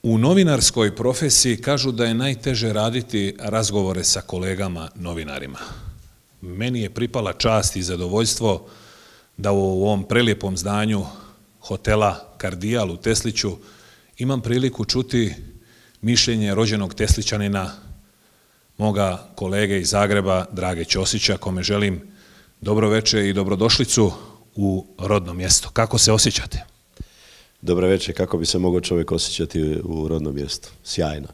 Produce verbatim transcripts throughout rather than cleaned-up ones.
U novinarskoj profesiji kažu da je najteže raditi razgovore sa kolegama novinarima. Meni je pripala čast i zadovoljstvo da u ovom prelijepom zdanju hotela Kardijal u Tesliću imam priliku čuti mišljenje rođenog Teslićanina, moga kolege iz Zagreba, Drage Ćosića, kome želim dobro večer i dobrodošlicu u rodno mjesto. Kako se osjećate? Dobro večer, kako bi se mogao čovjek osjećati u rodnom mjestu? Sjajno.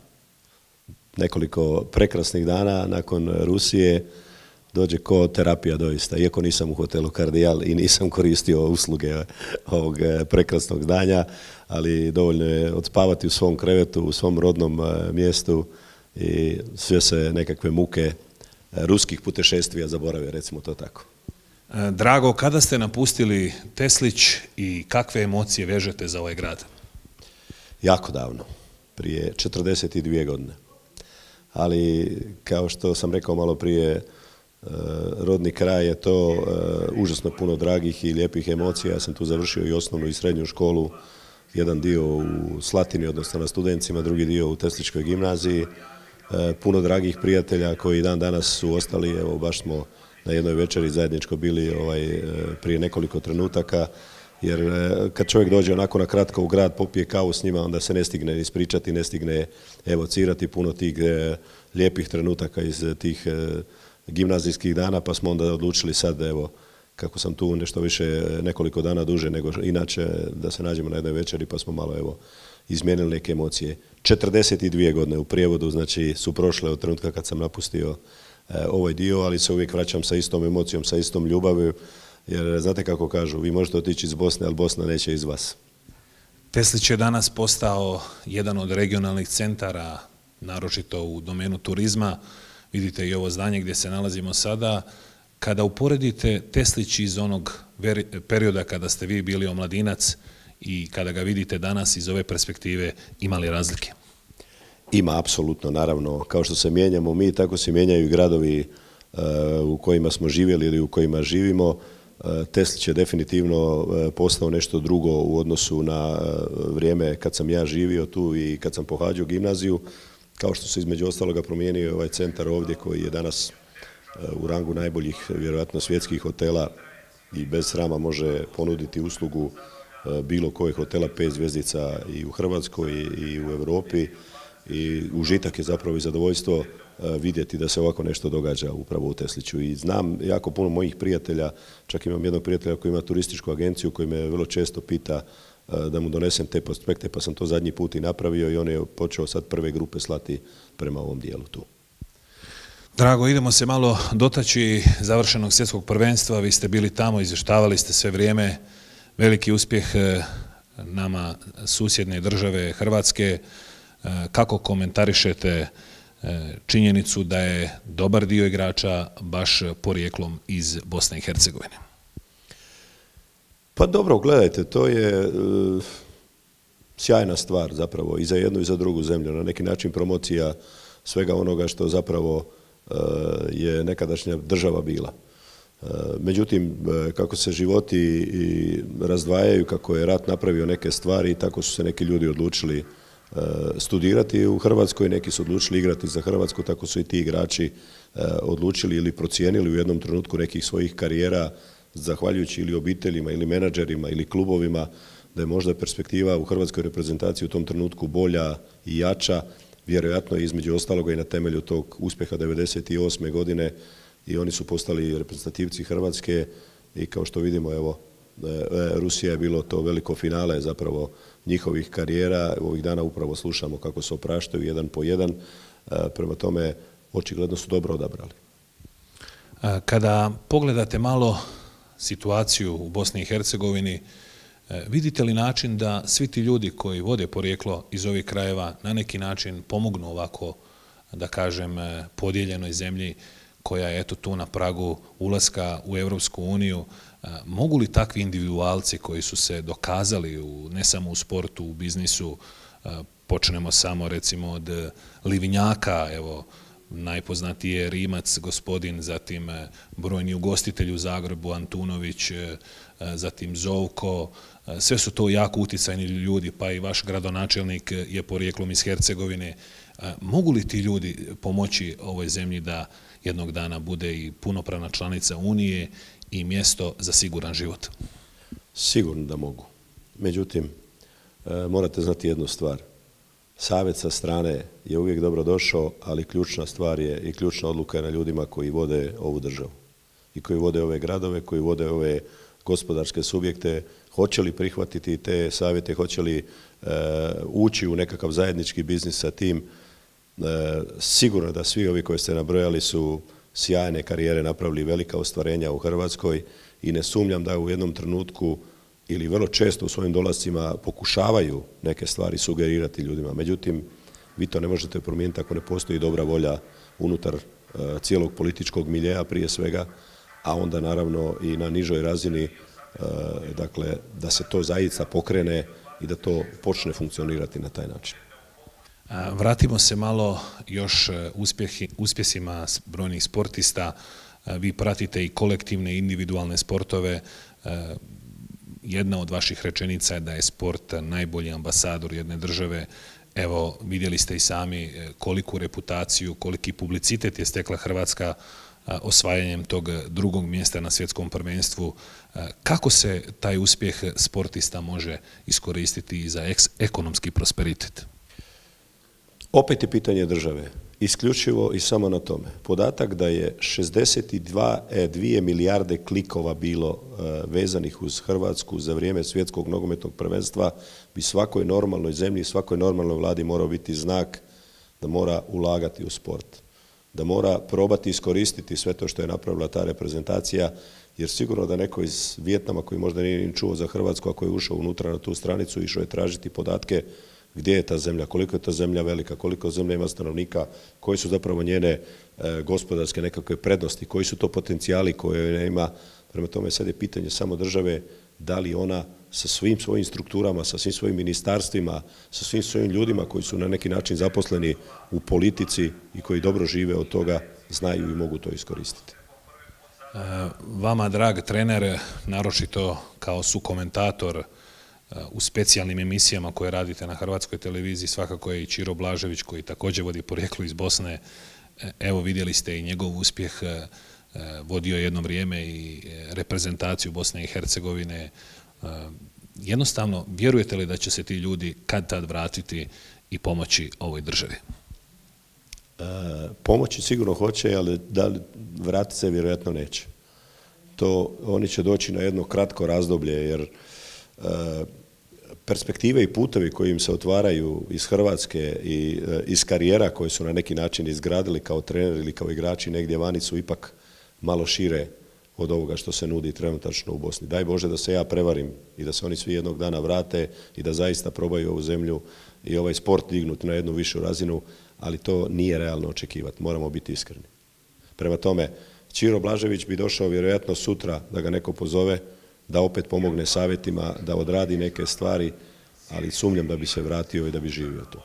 Nekoliko prekrasnih dana nakon Rusije dođe ko terapija doista. Iako nisam u hotelu Kardijal i nisam koristio usluge ovog prekrasnog zdanja, ali dovoljno je odspavati u svom krevetu, u svom rodnom mjestu i sve se nekakve muke ruskih putešestvija zaborave, recimo to tako. Drago, kada ste napustili Teslić i kakve emocije vežete za ovaj grad? Jako davno, prije četrdeset dvije godine. Ali, kao što sam rekao malo prije, rodni kraj je to užasno puno dragih i lijepih emocija. Ja sam tu završio i osnovnu i srednju školu, jedan dio u Slatini, odnosno na Studencima, drugi dio u Tesličkoj gimnaziji. Puno dragih prijatelja koji dan danas su ostali, evo baš smo na jednoj večeri zajedničko bili ovaj, prije nekoliko trenutaka, jer kad čovjek dođe onako na kratko u grad, popije kavu s njima, onda se ne stigne ispričati, ne stigne evocirati puno tih eh, lijepih trenutaka iz tih eh, gimnazijskih dana, pa smo onda odlučili sad, evo, kako sam tu nešto više nekoliko dana duže nego inače, da se nađemo na jednoj večeri, pa smo malo, evo, izmijenili neke emocije. četrdeset dvije godine u prijevodu, znači, su prošle od trenutka kad sam napustio ovaj dio, ali se uvijek vraćam sa istom emocijom, sa istom ljubavlju, jer znate kako kažu, vi možete otići iz Bosne, ali Bosna neće iz vas. Teslić je danas postao jedan od regionalnih centara, naročito u domenu turizma. Vidite i ovo zdanje gdje se nalazimo sada. Kada uporedite Teslić iz onog perioda kada ste vi bili omladinac i kada ga vidite danas iz ove perspektive, ima li razlike? Ima, apsolutno, naravno. Kao što se mijenjamo mi, tako se mijenjaju i gradovi uh, u kojima smo živjeli ili u kojima živimo. Uh, Teslić je definitivno uh, postao nešto drugo u odnosu na uh, vrijeme kad sam ja živio tu i kad sam pohađao gimnaziju. Kao što se između ostaloga promijenio ovaj centar ovdje koji je danas uh, u rangu najboljih, vjerojatno svjetskih hotela i bez srama može ponuditi uslugu uh, bilo kojeg hotela pet zvjezdica i u Hrvatskoj i, i u Europi. I užitak je zapravo i zadovoljstvo vidjeti da se ovako nešto događa upravo u Tesliću. I znam jako puno mojih prijatelja, čak imam jednog prijatelja koji ima turističku agenciju koji me vrlo često pita da mu donesem te prospekte, pa sam to zadnji put i napravio i on je počeo sad prve grupe slati prema ovom dijelu tu. Drago, idemo se malo dotaći završenog svjetskog prvenstva. Vi ste bili tamo, izvještavali ste sve vrijeme. Veliki uspjeh nama susjedne države Hrvatske. Kako komentarišete činjenicu da je dobar dio igrača baš porijeklom iz Bosne i Hercegovine? Pa dobro, gledajte, to je uh, sjajna stvar zapravo i za jednu i za drugu zemlju. Na neki način promocija svega onoga što zapravo uh, je nekadašnja država bila. Uh, međutim, uh, kako se životi i razdvajaju, kako je rat napravio neke stvari, tako su se neki ljudi odlučili studirati u Hrvatskoj, neki su odlučili igrati za Hrvatsku, tako su i ti igrači odlučili ili procijenili u jednom trenutku nekih svojih karijera, zahvaljujući ili obiteljima, ili menadžerima, ili klubovima, da je možda perspektiva u hrvatskoj reprezentaciji u tom trenutku bolja i jača, vjerojatno između ostaloga i na temelju tog uspjeha devedeset osme godine i oni su postali reprezentativci Hrvatske i kao što vidimo, evo, Rusija je bilo to veliko finale zapravo njihovih karijera. Ovih dana upravo slušamo kako se opraštaju jedan po jedan. Prema tome, očigledno su dobro odabrali. Kada pogledate malo situaciju u Bosni i Hercegovini, vidite li način da svi ti ljudi koji vode porijeklo iz ovih krajeva na neki način pomognu ovako, da kažem, podijeljenoj zemlji koja je eto tu na pragu ulaska u Europsku uniju? Mogu li takvi individualci koji su se dokazali u, ne samo u sportu, u biznisu, počnemo samo recimo od Livinjaka, evo, najpoznatiji je Rimac, gospodin, zatim brojni ugostitelji u Zagrebu, Antunović, zatim Zovko, sve su to jako utjecajni ljudi, pa i vaš gradonačelnik je porijeklom iz Hercegovine. Mogu li ti ljudi pomoći ovoj zemlji da jednog dana bude i punopravna članica Unije i mjesto za siguran život? Sigurno da mogu. Međutim, morate znati jednu stvar. Savjet sa strane je uvijek dobro došao, ali ključna stvar je i ključna odluka je na ljudima koji vode ovu državu i koji vode ove gradove, koji vode ove gospodarske subjekte. Hoće li prihvatiti te savjete, hoće li e, ući u nekakav zajednički biznis sa tim. E, sigurno da svi ovi koji ste nabrojali su sjajne karijere napravili, velika ostvarenja u Hrvatskoj i ne sumnjam da u jednom trenutku ili vrlo često u svojim dolascima pokušavaju neke stvari sugerirati ljudima. Međutim, vi to ne možete promijeniti ako ne postoji dobra volja unutar uh, cijelog političkog miljeja prije svega, a onda naravno i na nižoj razini, uh, dakle, da se to zaista pokrene i da to počne funkcionirati na taj način. Vratimo se malo još uspjehi, uspjesima brojnih sportista. Vi pratite i kolektivne i individualne sportove. Jedna od vaših rečenica je da je sport najbolji ambasador jedne države. Evo, vidjeli ste i sami koliku reputaciju, koliki publicitet je stekla Hrvatska osvajanjem tog drugog mjesta na svjetskom prvenstvu. Kako se taj uspjeh sportista može iskoristiti za ekonomski prosperitet? Opet je pitanje države. Isključivo i samo na tome. Podatak da je šezdeset dvije milijarde klikova bilo vezanih uz Hrvatsku za vrijeme svjetskog nogometnog prvenstva bi svakoj normalnoj zemlji, svakoj normalnoj vladi morao biti znak da mora ulagati u sport. Da mora probati iskoristiti sve to što je napravila ta reprezentacija, jer sigurno da neko iz Vijetnama koji možda nije ni čuo za Hrvatsku, ako je ušao unutra na tu stranicu, išao je tražiti podatke gdje je ta zemlja, koliko je ta zemlja velika, koliko zemlja ima stanovnika, koji su zapravo njene e, gospodarske nekakve prednosti, koji su to potencijali koje ima. Prema tome sad je pitanje samo države da li ona sa svim svojim strukturama, sa svim svojim ministarstvima, sa svim svojim ljudima koji su na neki način zaposleni u politici i koji dobro žive od toga, znaju i mogu to iskoristiti. Vama, drag trener, naročito kao sukomentator u specijalnim emisijama koje radite na Hrvatskoj televiziji, svakako je i Čiro Blažević koji također vodi porijeklo iz Bosne. Evo, vidjeli ste i njegov uspjeh, vodio jedno vrijeme i reprezentaciju Bosne i Hercegovine. Jednostavno, vjerujete li da će se ti ljudi kad tad vratiti i pomoći ovoj državi? E, pomoći sigurno hoće, ali da li vratiti se vjerojatno neće. To oni će doći na jedno kratko razdoblje, jer e, perspektive i putevi koji im se otvaraju iz Hrvatske i e, iz karijera koje su na neki način izgradili kao trener ili kao igrači negdje vani su ipak malo šire od ovoga što se nudi trenutačno u Bosni. Daj Bože da se ja prevarim i da se oni svi jednog dana vrate i da zaista probaju ovu zemlju i ovaj sport dignuti na jednu višu razinu, ali to nije realno očekivati, moramo biti iskreni. Prema tome, Čiro Blažević bi došao vjerojatno sutra da ga neko pozove, da opet pomogne savjetima, da odradi neke stvari, ali sumnjam da bi se vratio i da bi živio tu.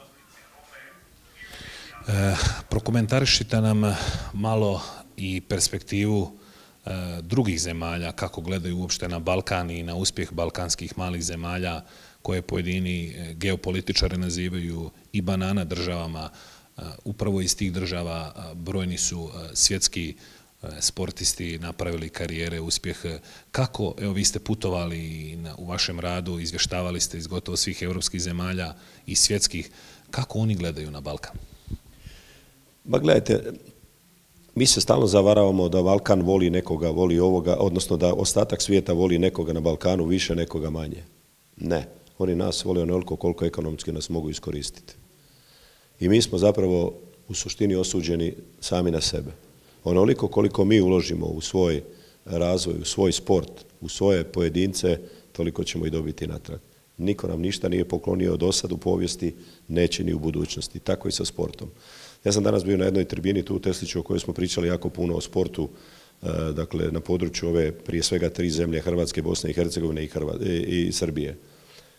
E, prokomentarišite nam malo i perspektivu e, drugih zemalja, kako gledaju uopšte na Balkan i na uspjeh balkanskih malih zemalja, koje pojedini geopolitičari nazivaju i banana državama. E, upravo iz tih država brojni su svjetski sportisti napravili karijere, uspjeh. Kako, evo vi ste putovali na, u vašem radu, izvještavali ste iz gotovo svih europskih zemalja i svjetskih, kako oni gledaju na Balkan? Ba gledajte, mi se stalno zavaravamo da Balkan voli nekoga, voli ovoga, odnosno da ostatak svijeta voli nekoga na Balkanu više, nekoga manje. Ne, oni nas vole onoliko koliko ekonomski nas mogu iskoristiti. I mi smo zapravo u suštini osuđeni sami na sebe. Onoliko koliko mi uložimo u svoj razvoj, u svoj sport, u svoje pojedince, toliko ćemo i dobiti natrag. Niko nam ništa nije poklonio do sad u povijesti, neće ni u budućnosti. Tako i sa sportom. Ja sam danas bio na jednoj tribini tu u Tesliću o kojoj smo pričali jako puno o sportu, dakle na području ove prije svega tri zemlje, Hrvatske, Bosne i Hercegovine i, Hrva, i, i Srbije.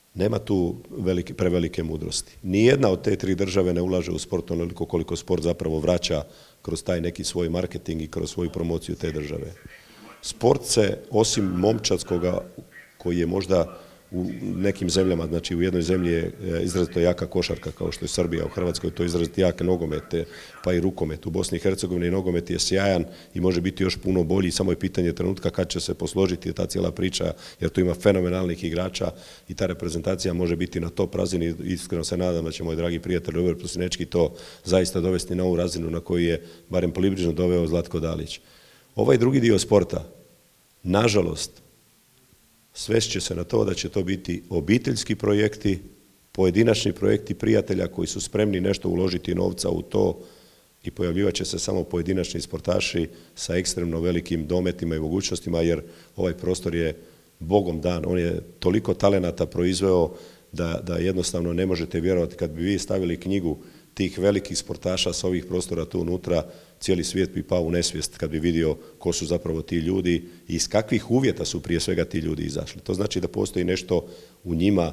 Nema tu velike, prevelike mudrosti. Nijedna od te tri države ne ulaže u sport onoliko koliko sport zapravo vraća kroz taj neki svoj marketing i kroz svoju promociju te države. Sport se, osim momčadskoga, koji je možda u nekim zemljama, znači u jednoj zemlji je izrazito jaka košarka, kao što je Srbija, u Hrvatskoj to je izrazito jake nogomete, pa i rukomet. U Bosni i Hercegovini nogomet je sjajan i može biti još puno bolji, samo je pitanje trenutka kad će se posložiti ta cijela priča, jer tu ima fenomenalnih igrača i ta reprezentacija može biti na top razini. Iskreno se nadam da će moj dragi prijatelj Robert Prosinečki to zaista dovesti na ovu razinu na koju je barem približno doveo Zlatko Dalić. Ovaj drugi dio sporta, nažalost, svest će se na to da će to biti obiteljski projekti, pojedinačni projekti prijatelja koji su spremni nešto uložiti novca u to i pojavljivat će se samo pojedinačni sportaši sa ekstremno velikim dometima i mogućnostima, jer ovaj prostor je Bogom dan. On je toliko talenata proizveo da, da jednostavno ne možete vjerovati. Kad bi vi stavili knjigu tih velikih sportaša sa ovih prostora tu unutra, cijeli svijet bi pao u nesvijest kad bi vidio ko su zapravo ti ljudi i iz kakvih uvjeta su prije svega ti ljudi izašli. To znači da postoji nešto u njima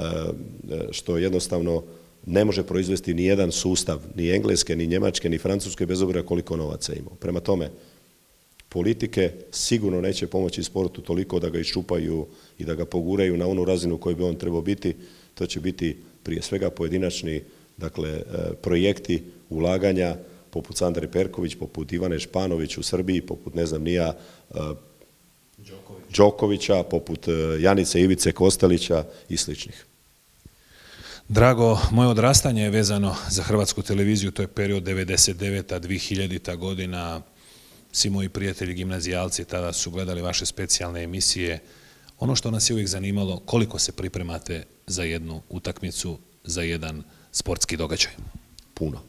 što jednostavno ne može proizvesti ni jedan sustav, ni engleske, ni njemačke, ni francuske, bez obzira koliko novaca imao. Prema tome, politike sigurno neće pomoći sportu toliko da ga iščupaju i da ga poguraju na onu razinu koju bi on trebao biti. To će biti prije svega pojedinačni, dakle, projekti ulaganja poput Sandre Perković, poput Ivane Španović u Srbiji, poput, ne znam, nija Đoković. Đokovića, poput Janice Ivice Kostelića i sličnih. Drago, moje odrastanje je vezano za Hrvatsku televiziju, to je period devedeset deveta do dvije hiljadita godina. Svi moji prijatelji gimnazijalci tada su gledali vaše specijalne emisije. Ono što nas je uvijek zanimalo, koliko se pripremate za jednu utakmicu, za jedan sportski događaj? Puno.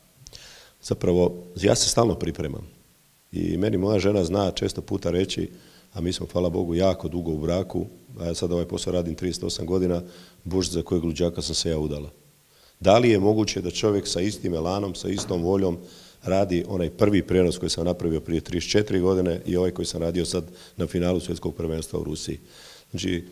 Zapravo, ja se stalno pripremam i meni moja žena zna često puta reći, a mi smo, hvala Bogu, jako dugo u braku, a ja sad ovaj posao radim trideset osam godina, Bože za kojeg luđaka sam se ja udala. Da li je moguće da čovjek sa istim elanom, sa istom voljom radi onaj prvi prijenos koji sam napravio prije trideset četiri godine i ovaj koji sam radio sad na finalu svjetskog prvenstva u Rusiji? Znači,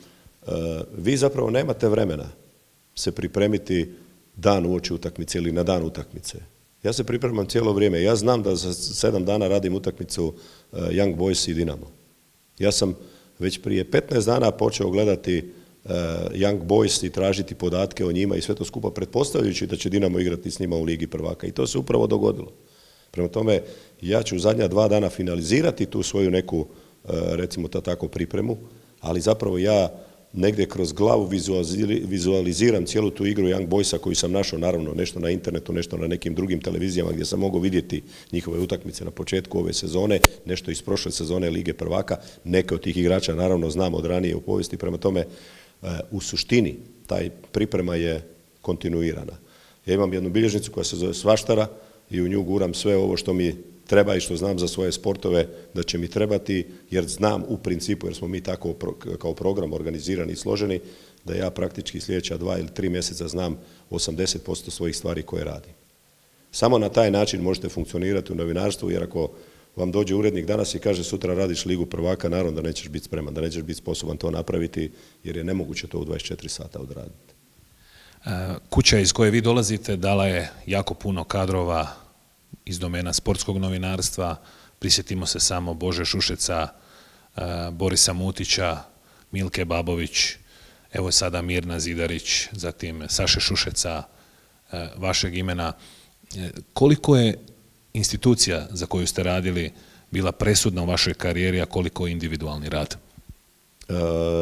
vi zapravo nemate vremena se pripremiti dan uoči utakmice ili na dan utakmice. Ja se pripremam cijelo vrijeme. Ja znam da za sedam dana radim utakmicu Young Boys i Dinamo. Ja sam već prije petnaest dana počeo gledati Young Boys i tražiti podatke o njima i sve to skupa, pretpostavljajući da će Dinamo igrati s njima u Ligi prvaka. I to se upravo dogodilo. Prema tome, ja ću zadnja dva dana finalizirati tu svoju neku, recimo to tako, pripremu, ali zapravo ja negdje kroz glavu vizualiziram cijelu tu igru Young Boysa koju sam našao, naravno, nešto na internetu, nešto na nekim drugim televizijama gdje sam mogao vidjeti njihove utakmice na početku ove sezone, nešto iz prošle sezone Lige prvaka. Neke od tih igrača, naravno, znam od ranije u povijesti. Prema tome, u suštini, taj priprema je kontinuirana. Ja imam jednu bilježnicu koja se zove Svaštara i u nju guram sve ovo što mi treba i što znam za svoje sportove da će mi trebati, jer znam u principu, jer smo mi tako kao program organizirani i složeni, da ja praktički sljedeća dva ili tri mjeseca znam osamdeset posto svojih stvari koje radim. Samo na taj način možete funkcionirati u novinarstvu, jer ako vam dođe urednik danas i kaže sutra radiš Ligu prvaka, naravno da nećeš biti spreman, da nećeš biti sposoban to napraviti, jer je nemoguće to u dvadeset četiri sata odraditi. Kuća iz koje vi dolazite dala je jako puno kadrova iz domena sportskog novinarstva. Prisjetimo se samo Bože Šušeca, Borisa Mutića, Milke Babović, evo sada Mirna Zidarić, zatim Saše Šušeca, vašeg imena. Koliko je institucija za koju ste radili bila presudna u vašoj karijeri, a koliko individualni rad? E,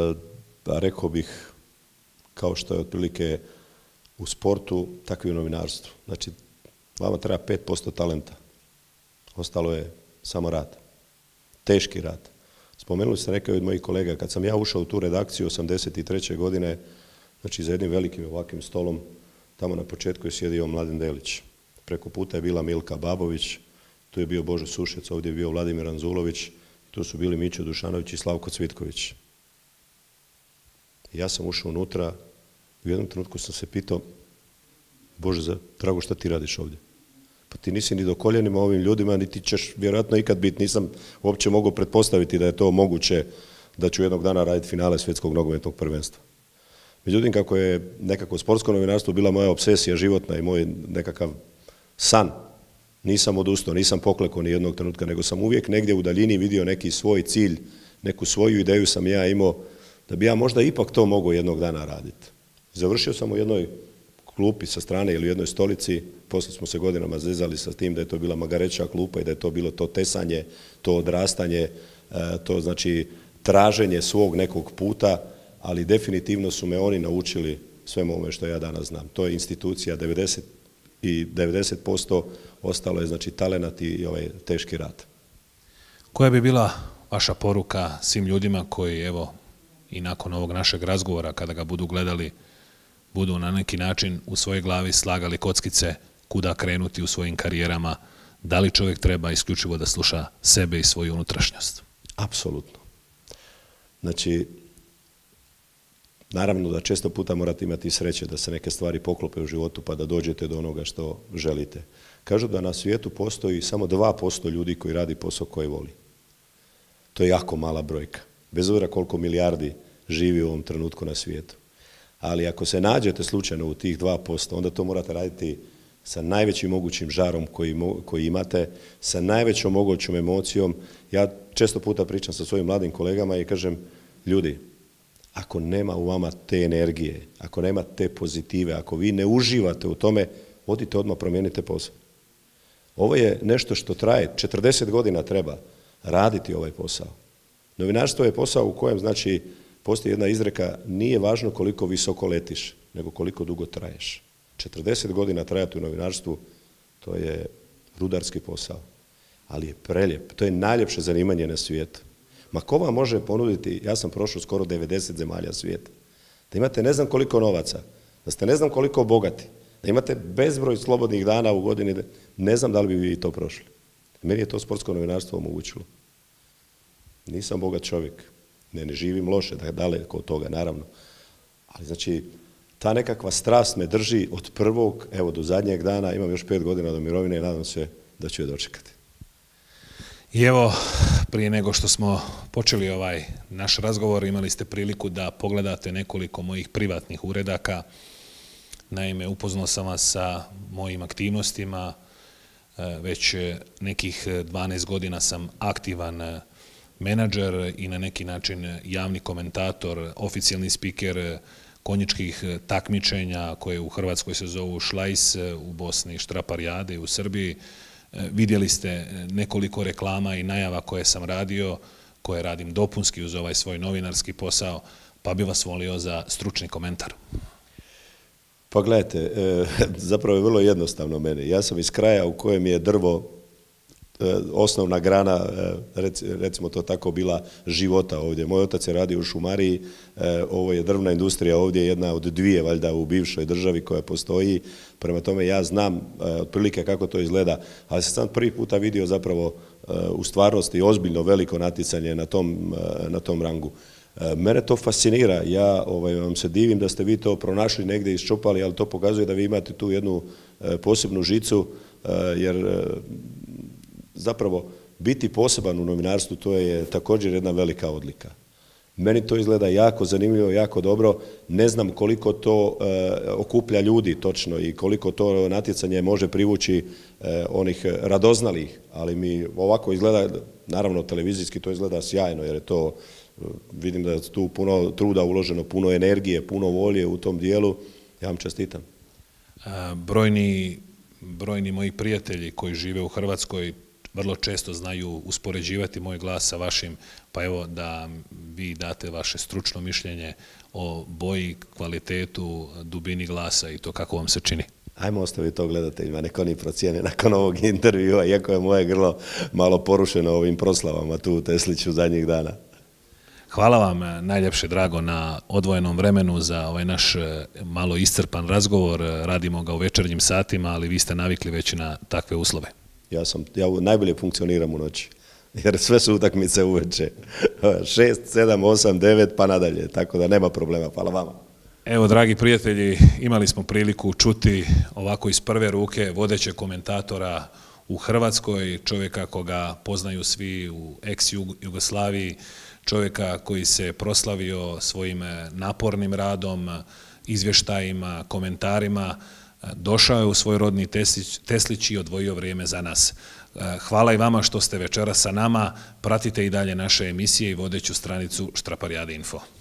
pa rekao bih, kao što je otprilike u sportu, tako i u novinarstvu. Znači, vama treba pet posto talenta. Ostalo je samo rad. Teški rad. Spomenuli ste neke od mojih kolega, kad sam ja ušao u tu redakciju osamdeset treće godine, znači za jednim velikim ovakvim stolom, tamo na početku je sjedio Mladen Delić. Preko puta je bila Milka Babović, tu je bio Božo Sušec, ovdje je bio Vladimir Anzulović, tu su bili Mićo Dušanović i Slavko Cvitković. Ja sam ušao unutra, u jednom trenutku sam se pitao, Bože, za drago, šta ti radiš ovdje? Pa ti nisi ni do koljenima ovim ljudima, niti ćeš vjerojatno ikad biti. Nisam uopće mogao pretpostaviti da je to moguće da ću jednog dana raditi finale svjetskog nogometnog prvenstva. Međutim, kako je nekako sportsko novinarstvo bila moja obsesija životna i moj nekakav san, nisam odustao, nisam poklekao ni jednog trenutka, nego sam uvijek negdje u daljini vidio neki svoj cilj, neku svoju ideju sam ja imao, da bi ja možda ipak to mogao jednog dana raditi. Završio sam u jednoj klupi sa strane ili u jednoj stolici, poslije smo se godinama zezali sa tim da je to bila magareća klupa i da je to bilo to tesanje, to odrastanje, to znači traženje svog nekog puta, ali definitivno su me oni naučili svemu ovome što ja danas znam. To je institucija devedeset i devedeset posto, ostalo je znači talenat i ovaj teški rad. Koja bi bila vaša poruka svim ljudima koji, evo, i nakon ovog našeg razgovora, kada ga budu gledali, budu na neki način u svojoj glavi slagali kockice kuda krenuti u svojim karijerama, da li čovjek treba isključivo da sluša sebe i svoju unutrašnjost? Apsolutno. Znači, naravno da često puta morate imati sreće da se neke stvari poklope u životu pa da dođete do onoga što želite. Kažu da na svijetu postoji samo dva posto ljudi koji radi posao koji voli. To je jako mala brojka. Bez obzira koliko milijardi živi u ovom trenutku na svijetu. Ali ako se nađete slučajno u tih dva posto, onda to morate raditi sa najvećim mogućim žarom koji, koji imate, sa najvećom mogućom emocijom. Ja često puta pričam sa svojim mladim kolegama i kažem, ljudi, ako nema u vama te energije, ako nema te pozitive, ako vi ne uživate u tome, odite odmah, promijenite posao. Ovo je nešto što traje, četrdeset godina treba raditi ovaj posao. Novinarstvo je posao u kojem, znači, postoji jedna izreka, nije važno koliko visoko letiš, nego koliko dugo traješ. četrdeset godina trajati u novinarstvu, to je rudarski posao, ali je prelijep, to je najljepše zanimanje na svijetu. Ma ko vam može ponuditi, ja sam prošao skoro devedeset zemalja svijeta, da imate ne znam koliko novaca, da ste ne znam koliko bogati, da imate bezbroj slobodnih dana u godini, ne znam da li bi vi to prošli. Meni je to sportsko novinarstvo omogućilo. Nisam bogat čovjek, ne, ne živim loše, daleko od toga, naravno. Ali znači, ta nekakva strast me drži od prvog, evo, do zadnjeg dana, imam još pet godina do mirovine i nadam se da ću je dočekati. I evo, prije nego što smo počeli ovaj naš razgovor, imali ste priliku da pogledate nekoliko mojih privatnih uredaka. Naime, upoznao sam vas sa mojim aktivnostima, već nekih dvanaest godina sam aktivan menadžer i na neki način javni komentator, oficijalni spiker konjičkih takmičenja koje u Hrvatskoj se zovu šlajs, u Bosni štraparijade i u Srbiji. Vidjeli ste nekoliko reklama i najava koje sam radio, koje radim dopunski uz ovaj svoj novinarski posao, pa bi vas volio za stručni komentar. Pa gledajte, zapravo je vrlo jednostavno meni. Ja sam iz kraja u kojem je drvo osnovna grana, recimo to tako, bila života ovdje. Moj otac je radio u šumariji, ovo je drvna industrija ovdje, jedna od dvije valjda u bivšoj državi koja postoji. Prema tome ja znam otprilike kako to izgleda, ali sam sam prvi puta vidio zapravo u stvarnosti ozbiljno veliko natjecanje na tom, na tom rangu. Mene to fascinira, ja ovaj, vam se divim da ste vi to pronašli negdje, iščupali, ali to pokazuje da vi imate tu jednu posebnu žicu, jer zapravo biti poseban u novinarstvu to je također jedna velika odlika. Meni to izgleda jako zanimljivo, jako dobro, ne znam koliko to e, okuplja ljudi točno i koliko to natjecanje može privući e, onih radoznalih, ali mi ovako izgleda, naravno televizijski to izgleda sjajno, jer je to, vidim da je tu puno truda uloženo, puno energije, puno volje u tom dijelu, ja vam čestitam. A, brojni, brojni moji prijatelji koji žive u Hrvatskoj vrlo često znaju uspoređivati moj glas sa vašim, pa evo da vi date vaše stručno mišljenje o boji, kvalitetu, dubini glasa i to kako vam se čini. Ajmo ostaviti to gledateljima, nek oni procijene nakon ovog intervjua, iako je moje grlo malo porušeno ovim proslavama tu u Tesliću zadnjih dana. Hvala vam najljepše, drago, na odvojenom vremenu za ovaj naš malo iscrpan razgovor. Radimo ga u večernjim satima, ali vi ste navikli već na takve uslove. Ja sam, ja najbolje funkcioniram u noći, jer sve su utakmice uveče. Šest, sedam, osam, devet, pa nadalje, tako da nema problema. Hvala vama. Evo, dragi prijatelji, imali smo priliku čuti ovako iz prve ruke vodećeg komentatora u Hrvatskoj, čovjeka koga poznaju svi u ex-Jugoslaviji, čovjeka koji se proslavio svojim napornim radom, izvještajima, komentarima, došao je u svoj rodni Teslić i odvojio vrijeme za nas. Hvala i vama što ste večeras sa nama, pratite i dalje naše emisije i vodeću stranicu Štraparijade info.